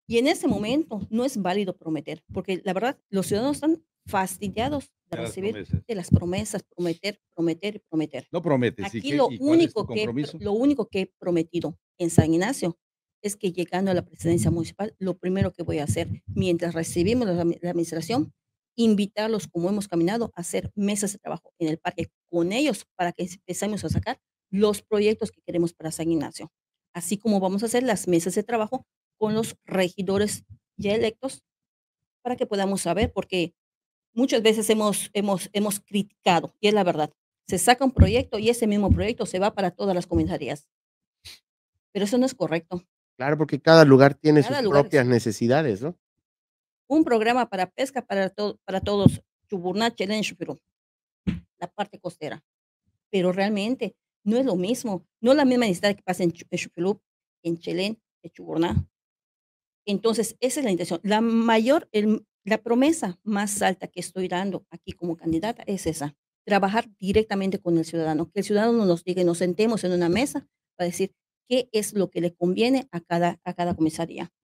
Y en ese momento no es válido prometer, porque la verdad, los ciudadanos están fastidiados de De las recibir promesas. de las promesas, prometer, prometer y prometer. No prometes, ¿y Aquí qué y cuál es tu compromiso? lo único que he prometido en San Ignacio es que llegando a la presidencia municipal, lo primero que voy a hacer mientras recibimos la administración, invitarlos, como hemos caminado, a hacer mesas de trabajo en el parque con ellos para que empecemos a sacar los proyectos que queremos para San Ignacio. Así como vamos a hacer las mesas de trabajo con los regidores ya electos para que podamos saber, porque muchas veces hemos criticado, y es la verdad. Se saca un proyecto y ese mismo proyecto se va para todas las comisarías, pero eso no es correcto. Claro, porque cada lugar tiene sus Cada lugar es propias necesidades, ¿no? un programa para pesca para todos, Chuburná, Chelén, Chufirú, la parte costera, pero realmente no es lo mismo, no es la misma necesidad que pasa en Chufirú, en Chelén, en Chuburná. Entonces, esa es la intención. La promesa más alta que estoy dando aquí como candidata es esa, trabajar directamente con el ciudadano, que el ciudadano nos diga y nos sentemos en una mesa para decir qué es lo que le conviene a cada comisaría.